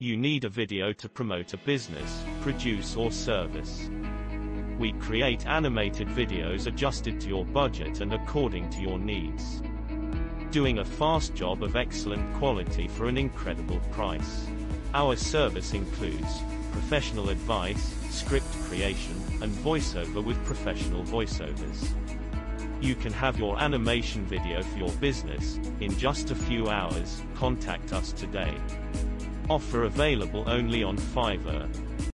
You need a video to promote a business, produce or service. We create animated videos adjusted to your budget and according to your needs. Doing a fast job of excellent quality for an incredible price. Our service includes professional advice, script creation, and voiceover with professional voiceovers. You can have your animation video for your business in just a few hours. Contact us today. Offer available only on Fiverr.